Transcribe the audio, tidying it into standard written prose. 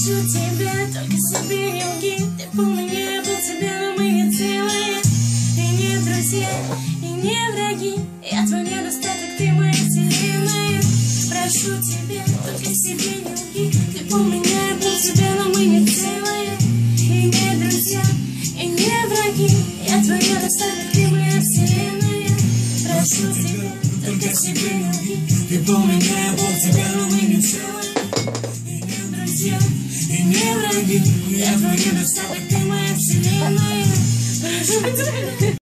Прошу тебя, только себе не лги. Ты полный не был тебя, но мы не целые. И не друзья, и не враги. Я твой недостаток, ты моя вселенная. Прошу тебя, только себе не лги. Ты полный не был тебя, но мы не целые. И не друзья, и не враги. Я твой недостаток, ты моя вселенная. Прошу тебя, только себе не лги. Ты полный не был тебя, но мы не целые. И не друзья, и не враги. Я твой недостаток, ты моя вселенная.